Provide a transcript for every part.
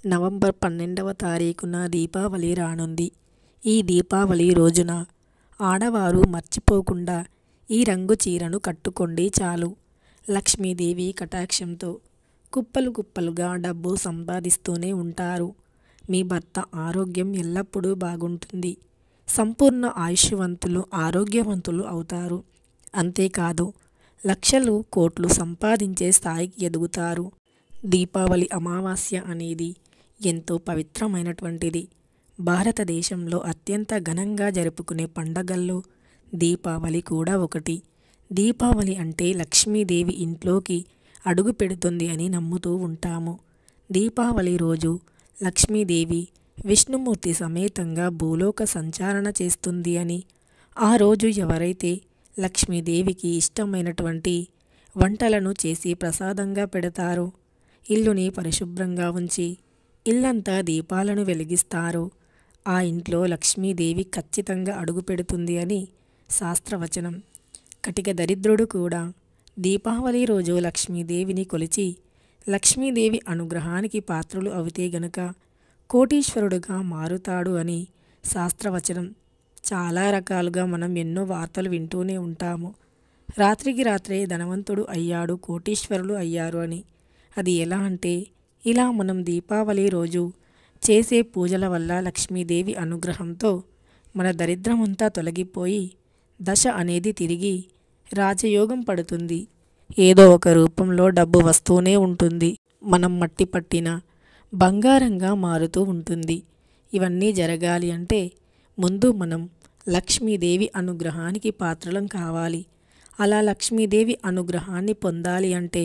November 12వ తారీఖున దీపావళి రానుంది. ఈ దీపావళి రోజున ఆడవారు మర్చిపోకుండా ఈ రంగు చీరను కట్టుకోండి చాలు. లక్ష్మీదేవి కటాక్షంతో కుప్పలు కుప్పలుగా డబ్బు సంపాదిస్తూనే ఉంటారు. మీ భర్త ఆరోగ్యం ఎల్లప్పుడూ బాగుంటుంది. సంపూర్ణ ఆయుష్వంతులు, ఆరోగ్యవంతులు అవుతారు. అంతేకాదు లక్షలు, కోట్లు సంపాదించే స్థాయికి ఎదుగుతారు. దీపావళి అమావాస్య అనేది ఎంతో పవిత్రమైనటువంటిది. భారతదేశంలో అత్యంత ఘనంగా జరుపుకునే పండగల్లో దీపావళి కూడా ఒకటి. దీపావళి అంటే లక్ష్మీదేవి ఇంట్లోకి అడుగు పెడుతుంది అని నమ్ముతూ ఉంటాము. దీపావళి రోజు లక్ష్మీదేవి విష్ణుమూర్తి సమేతంగా భూలోక సంచారణ చేస్తుంది అని, ఆ రోజు ఎవరైతే లక్ష్మీదేవికి ఇష్టమైనటువంటి వంటలను చేసి ప్రసాదంగా పెడతారో, ఇల్లుని పరిశుభ్రంగా ఉంచి ఇల్లంతా దీపాలను వెలిగిస్తారు, ఆ ఇంట్లో లక్ష్మీదేవి ఖచ్చితంగా అడుగు పెడుతుంది అని శాస్త్రవచనం. కటిక దరిద్రుడు కూడా దీపావళి రోజు లక్ష్మీదేవిని కొలిచి లక్ష్మీదేవి అనుగ్రహానికి పాత్రులు అవుతే గనక కోటీశ్వరుడుగా మారుతాడు అని శాస్త్రవచనం. చాలా రకాలుగా మనం ఎన్నో వార్తలు వింటూనే ఉంటాము. రాత్రికి రాత్రే ధనవంతుడు అయ్యాడు, కోటీశ్వరులు అయ్యారు అని. అది ఎలా అంటే, ఇలా మనం దీపావళి రోజు చేసే పూజల వల్ల లక్ష్మీదేవి అనుగ్రహంతో మన దరిద్రమంతా తొలగిపోయి దశ అనేది తిరిగి రాజయోగం పడుతుంది. ఏదో ఒక రూపంలో డబ్బు వస్తూనే ఉంటుంది. మనం మట్టి పట్టిన బంగారంగా మారుతూ ఉంటుంది. ఇవన్నీ జరగాలి అంటే ముందు మనం లక్ష్మీదేవి అనుగ్రహానికి పాత్రలం కావాలి. అలా లక్ష్మీదేవి అనుగ్రహాన్ని పొందాలి అంటే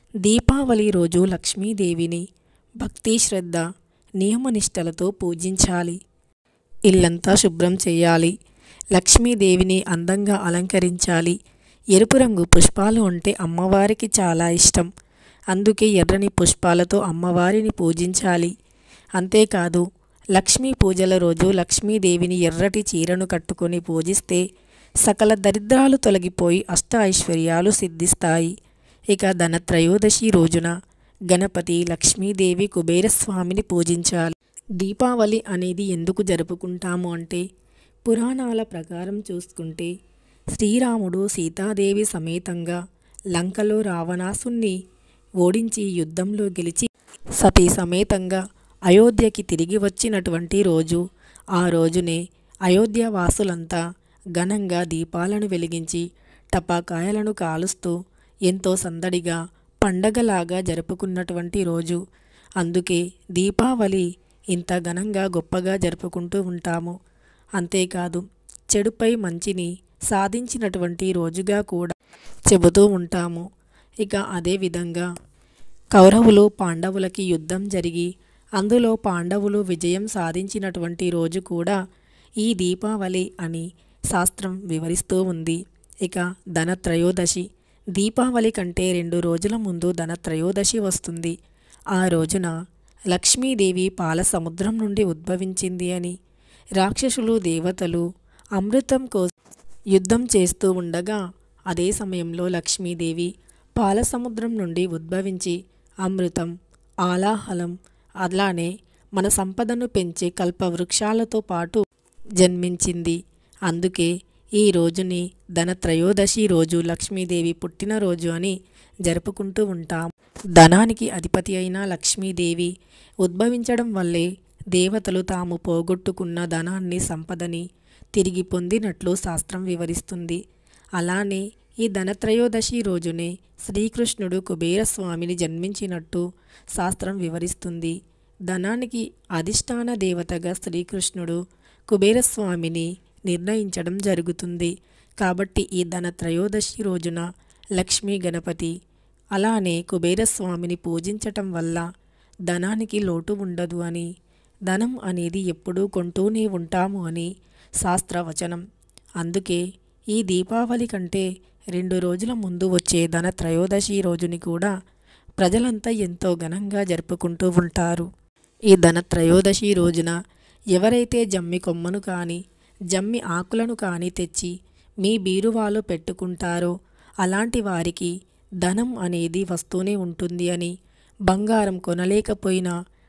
దీపావళి రోజు లక్ష్మీదేవిని భక్తి, శ్రద్ధ, నియమనిష్టలతో పూజించాలి. ఇల్లంతా శుభ్రం చేయాలి. లక్ష్మీదేవిని అందంగా అలంకరించాలి. ఎరుపు రంగు పుష్పాలు అంటే అమ్మవారికి చాలా ఇష్టం. అందుకే ఎర్రని పుష్పాలతో అమ్మవారిని పూజించాలి. అంతేకాదు లక్ష్మీ పూజల రోజు లక్ష్మీదేవిని ఎర్రటి చీరను కట్టుకొని పూజిస్తే సకల దరిద్రాలు తొలగిపోయి అష్ట ఐశ్వర్యాలు సిద్ధిస్తాయి. ఇక ధనత్రయోదశి రోజున గణపతి, లక్ష్మీదేవి, కుబేరస్వామిని పూజించాలి. దీపావళి అనేది ఎందుకు జరుపుకుంటాము అంటే, పురాణాల ప్రకారం చూసుకుంటే శ్రీరాముడు సీతాదేవి సమేతంగా లంకలో రావణాసుని ఓడించి యుద్ధంలో గెలిచి సతీ సమేతంగా అయోధ్యకి తిరిగి వచ్చినటువంటి రోజు. ఆ రోజునే అయోధ్య వాసులంతా ఘనంగా దీపాలను వెలిగించి టపాకాయలను కాలుస్తూ ఎంతో సందడిగా పండగలాగా జరుపుకున్నటువంటి రోజు. అందుకే దీపావళి ఇంత ఘనంగా గొప్పగా జరుపుకుంటూ ఉంటాము. అంతేకాదు చెడుపై మంచిని సాధించినటువంటి రోజుగా కూడా చెబుతూ ఉంటాము. ఇక అదేవిధంగా కౌరవులు పాండవులకి యుద్ధం జరిగి అందులో పాండవులు విజయం సాధించినటువంటి రోజు కూడా ఈ దీపావళి అని శాస్త్రం వివరిస్తూ ఉంది. ఇక ధనత్రయోదశి, దీపావళి కంటే 2 రోజుల ముందు ధనత్రయోదశి వస్తుంది. ఆ రోజున లక్ష్మీదేవి పాల సముద్రం నుండి ఉద్భవించింది అని, రాక్షసులు, దేవతలు అమృతం కోసం యుద్ధం చేస్తూ ఉండగా అదే సమయంలో లక్ష్మీదేవి పాల సముద్రం నుండి ఉద్భవించి అమృతం, ఆలాహలం, అలానే మన సంపదను పెంచే కల్పవృక్షాలతో పాటు జన్మించింది. అందుకే ఈ రోజుని ధనత్రయోదశి రోజు లక్ష్మీదేవి పుట్టినరోజు అని జరుపుకుంటూ ఉంటాం. ధనానికి అధిపతి అయిన లక్ష్మీదేవి ఉద్భవించడం వల్లే దేవతలు తాము పోగొట్టుకున్న ధనాన్ని, సంపదని తిరిగి పొందినట్లు శాస్త్రం వివరిస్తుంది. అలానే ఈ ధనత్రయోదశి రోజునే శ్రీకృష్ణుడు కుబేరస్వామిని జన్మించినట్టు శాస్త్రం వివరిస్తుంది. ధనానికి అధిష్టాన దేవతగా శ్రీకృష్ణుడు కుబేరస్వామిని నిర్ణయించడం జరుగుతుంది. కాబట్టి ఈ ధనత్రయోదశి రోజున లక్ష్మీ, గణపతి అలానే కుబేరస్వామిని పూజించటం వల్ల ధనానికి లోటు ఉండదు అని, ధనం అనేది ఎప్పుడూ కొంటూనే ఉంటాము అని శాస్త్రవచనం. అందుకే ఈ దీపావళి కంటే 2 రోజుల ముందు వచ్చే ధనత్రయోదశి రోజుని కూడా ప్రజలంతా ఎంతో ఘనంగా జరుపుకుంటూ ఉంటారు. ఈ ధనత్రయోదశి రోజున ఎవరైతే జమ్మి కొమ్మను కానీ, జమ్మి ఆకులను కానీ తెచ్చి మీ బీరువాలో పెట్టుకుంటారో అలాంటి వారికి ధనం అనేది వస్తూనే ఉంటుంది అని, బంగారం కొనలేకపోయినా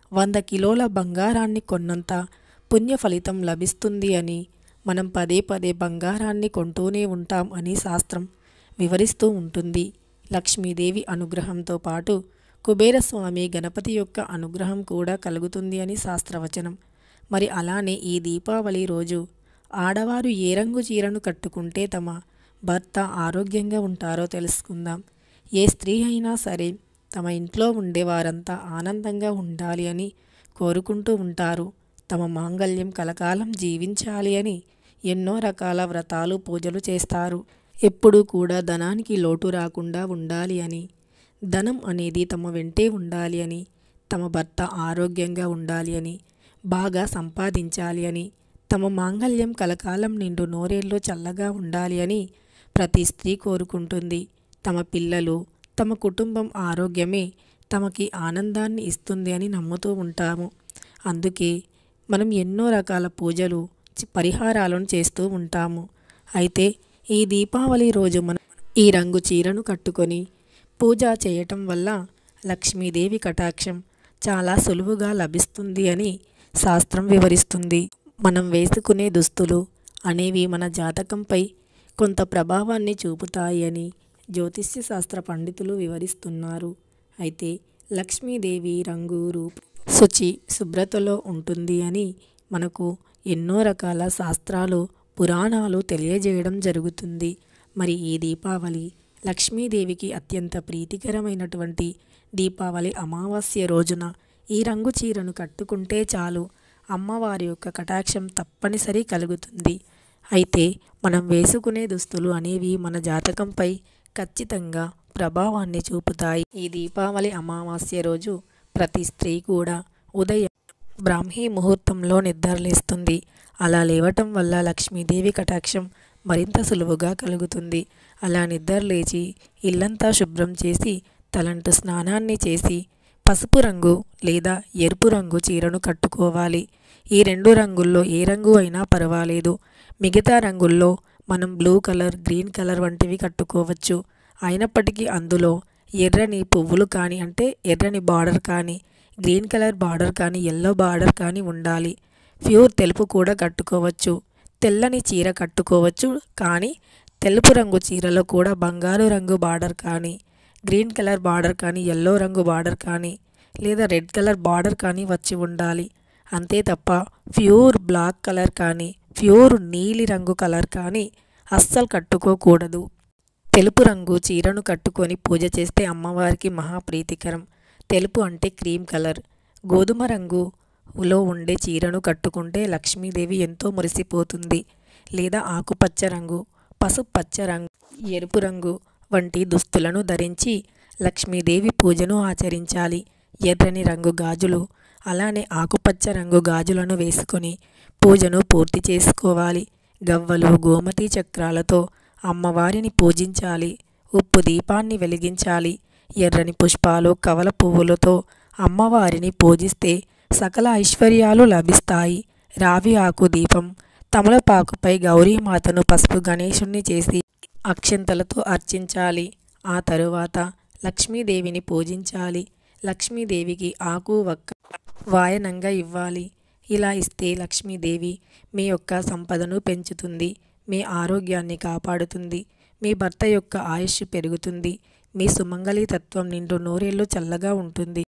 100 కిలోల బంగారాన్ని కొన్నంత పుణ్య ఫలితం లభిస్తుంది అని, మనం పదే పదే బంగారాన్ని కొంటూనే ఉంటాం అని శాస్త్రం వివరిస్తూ ఉంటుంది. లక్ష్మీదేవి అనుగ్రహంతో పాటు కుబేరస్వామి గణపతి యొక్క అనుగ్రహం కూడా కలుగుతుంది అని శాస్త్రవచనం. మరి అలానే ఈ దీపావళి రోజు ఆడవారు ఏ రంగు చీరను కట్టుకుంటే తమ భర్త ఆరోగ్యంగా ఉంటారో తెలుసుకుందాం. ఏ స్త్రీ అయినా సరే తమ ఇంట్లో ఉండే వారంతా ఆనందంగా ఉండాలి అని కోరుకుంటూ ఉంటారు. తమ మాంగళ్యం కలకాలం జీవించాలి అని ఎన్నో రకాల వ్రతాలు పూజలు చేస్తారు. ఎప్పుడూ కూడా ధనానికి లోటు రాకుండా ఉండాలి అని, ధనం అనేది తమ వెంటే ఉండాలి అని, తమ భర్త ఆరోగ్యంగా ఉండాలి అని, బాగా సంపాదించాలి అని, తమ మాంగళ్యం కలకాలం నిండు నూరేళ్ళు చల్లగా ఉండాలి అని ప్రతి స్త్రీ కోరుకుంటుంది. తమ పిల్లలు, తమ కుటుంబం ఆరోగ్యమే తమకి ఆనందాన్ని ఇస్తుంది అని నమ్ముతూ ఉంటాము. అందుకే మనం ఎన్నో రకాల పూజలు, పరిహారాలను చేస్తూ ఉంటాము. అయితే ఈ దీపావళి రోజు మనం ఈ రంగు చీరను కట్టుకొని పూజ చేయటం వల్ల లక్ష్మీదేవి కటాక్షం చాలా సులువుగా లభిస్తుంది అని శాస్త్రం వివరిస్తుంది. మనం వేసుకునే దుస్తులు అనేవి మన జాతకంపై కొంత ప్రభావాన్ని చూపుతాయి అని జ్యోతిష్య శాస్త్ర పండితులు వివరిస్తున్నారు. అయితే లక్ష్మీదేవి రంగు, రూపు, శుచి, శుభ్రతలో ఉంటుంది అని మనకు ఎన్నో రకాల శాస్త్రాలు, పురాణాలు తెలియజేయడం జరుగుతుంది. మరి ఈ దీపావళి లక్ష్మీదేవికి అత్యంత ప్రీతికరమైనటువంటి దీపావళి అమావాస్య రోజున ఈ రంగు చీరను కట్టుకుంటే చాలు, అమ్మవారి యొక్క కటాక్షం తప్పనిసరి కలుగుతుంది. అయితే మనం వేసుకునే దుస్తులు అనేవి మన జాతకంపై ఖచ్చితంగా ప్రభావాన్ని చూపుతాయి. ఈ దీపావళి అమావాస్య రోజు ప్రతి స్త్రీ కూడా ఉదయం బ్రాహ్మీ ముహూర్తంలో నిద్రలేస్తుంది. అలా లేవటం వల్ల లక్ష్మీదేవి కటాక్షం మరింత సులువుగా కలుగుతుంది. అలా నిద్రలేచి ఇల్లంతా శుభ్రం చేసి తలంటు స్నానాన్ని చేసి పసుపు రంగు లేదా ఎరుపు రంగు చీరను కట్టుకోవాలి. ఈ రెండు రంగుల్లో ఏ రంగు అయినా పర్వాలేదు. మిగతా రంగుల్లో మనం బ్లూ కలర్, గ్రీన్ కలర్ వంటివి కట్టుకోవచ్చు. అయినప్పటికీ అందులో ఎర్రని పువ్వులు కానీ, అంటే ఎర్రని బార్డర్ కానీ, గ్రీన్ కలర్ బార్డర్ కానీ, ఎల్లో బార్డర్ కానీ ఉండాలి. ప్యూర్ తెలుపు కూడా కట్టుకోవచ్చు. తెల్లని చీర కట్టుకోవచ్చు. కానీ తెలుపు రంగు చీరలో కూడా బంగారు రంగు బార్డర్ కానీ, గ్రీన్ కలర్ బార్డర్ కానీ, ఎల్లో రంగు బార్డర్ కానీ, లేదా రెడ్ కలర్ బార్డర్ కానీ వచ్చి ఉండాలి. అంతే తప్ప ప్యూర్ బ్లాక్ కలర్ కానీ, ప్యూర్ నీలి రంగు కలర్ కానీ అస్సలు కట్టుకోకూడదు. తెలుపు రంగు చీరను కట్టుకొని పూజ చేస్తే అమ్మవారికి మహాప్రీతికరం. తెలుపు అంటే క్రీమ్ కలర్, గోధుమ రంగులో ఉండే చీరను కట్టుకుంటే లక్ష్మీదేవి ఎంతో మురిసిపోతుంది. లేదా ఆకుపచ్చ రంగు, పసుపు పచ్చ రంగు, ఎరుపు రంగు వంటి దుస్తులను ధరించి లక్ష్మీదేవి పూజను ఆచరించాలి. ఎర్రని రంగు గాజులు, అలానే ఆకుపచ్చ రంగు గాజులను వేసుకొని పూజను పూర్తి చేసుకోవాలి. గవ్వలు, గోమతి చక్రాలతో అమ్మవారిని పూజించాలి. ఉప్పు దీపాన్ని వెలిగించాలి. ఎర్రని పుష్పాలు, కవల పువ్వులతో అమ్మవారిని పూజిస్తే సకల ఐశ్వర్యాలు లభిస్తాయి. రావి ఆకు దీపం, తమలపాకుపై గౌరీమాతను, పసుపు గణేశుణ్ణి చేసి అక్షంతలతో అర్చించాలి. ఆ తరువాత లక్ష్మీదేవిని పూజించాలి. లక్ష్మీదేవికి ఆకు, వక్క వాయనంగా ఇవ్వాలి. ఇలా ఇస్తే లక్ష్మీదేవి మీ యొక్క సంపదను పెంచుతుంది, మీ ఆరోగ్యాన్ని కాపాడుతుంది, మీ భర్త యొక్క ఆయుష్ పెరుగుతుంది, మీ సుమంగళి తత్వం నిండు నూరేళ్ళు చల్లగా ఉంటుంది.